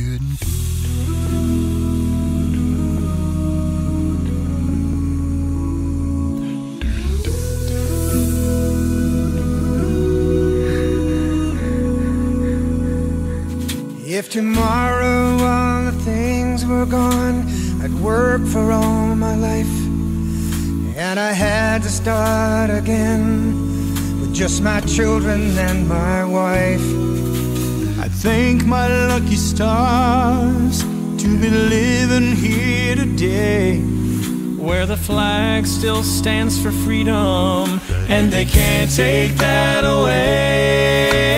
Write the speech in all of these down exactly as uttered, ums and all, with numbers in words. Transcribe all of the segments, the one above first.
If tomorrow all the things were gone, I'd work for all my life, and I had to start again with just my children and my wife. I thank my lucky stars to be living here today, where the flag still stands for freedom, and they can't take that away.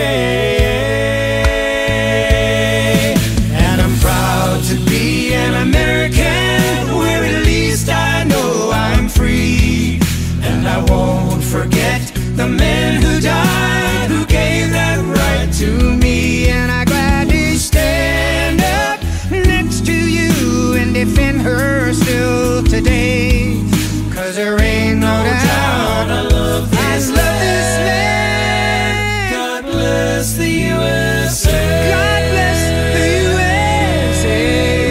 And I'm proud to be an American, where at least I know I'm free. And I won't forget the men who died, who gave that right to me. And I gladly stand up next to you and defend her still today, 'cause there ain't no doubt I love this land. God bless the U S A. God bless the U S A.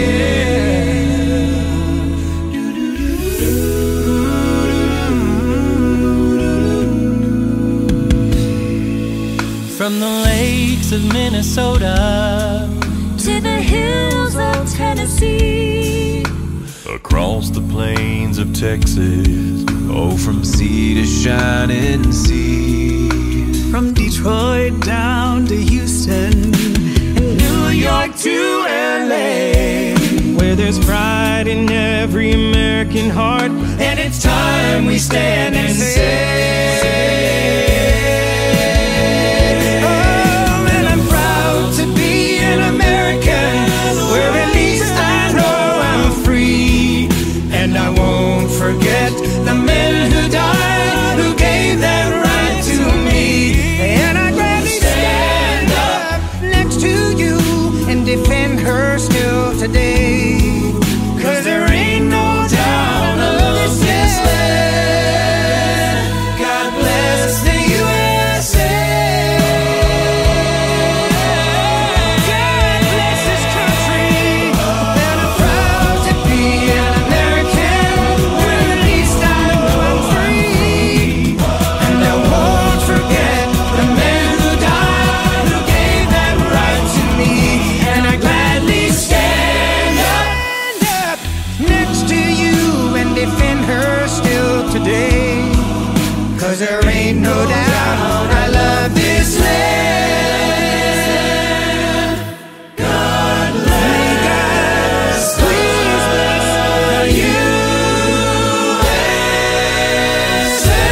From the lakes of Minnesota to the hills of Tennessee, across the plains of Texas, oh, from sea to shining sea. from Detroit down to Houston and New York to L A, where there's pride in every American heart, and it's time we stand and say, oh, and I'm proud to be an American, where at least I know I'm free. And I won't forget the men who died, who gave that right to me. And I'd gladly stand up next to you and defend her still today, 'cause there ain't no doubt I love this land. God bless the U S A. God bless this country. And I'm proud to be an American, where at least I know I'm free. And I won't forget the men who died, who gave that right to me. And I gladly stand up next to you and defend her still today, 'cause there ain't no doubt I love this land. God bless, please bless the U S A.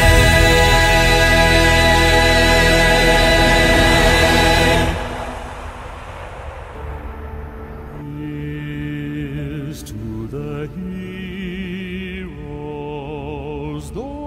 Here's to the heroes, those